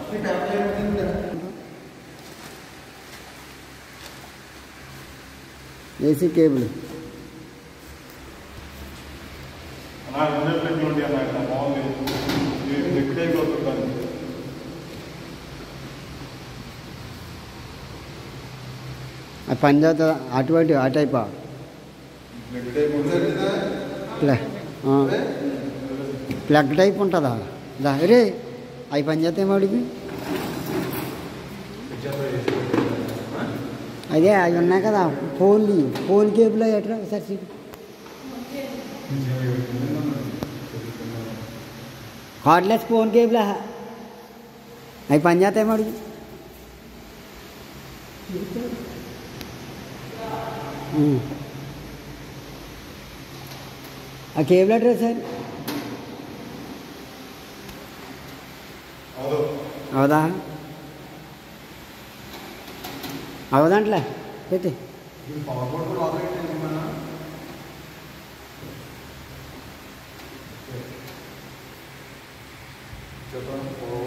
AC cable అది పని చేస్తుందా? అటువంటి ఆ టైపా? ప్లగ్ టైప్ ఉంటుందా? రే అవి పని చేస్తాయి వాడికి. అదే అవి ఉన్నాయి కదా ఫోన్ కేబుల్ ఎట్లా సార్? కార్డ్లెస్ ఫోన్ కేబుల్ అవి పని చేస్తాయి వాడికి. ఆ కేబుల్ అడ్రస్ సార్ అవదా? అవదంట్లే పెట్టి చెప్పండి.